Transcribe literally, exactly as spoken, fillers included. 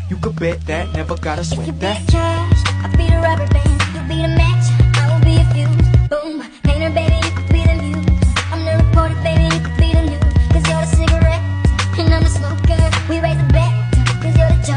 You could bet that, never gotta If you sweat beat that. trash, I beat a rubber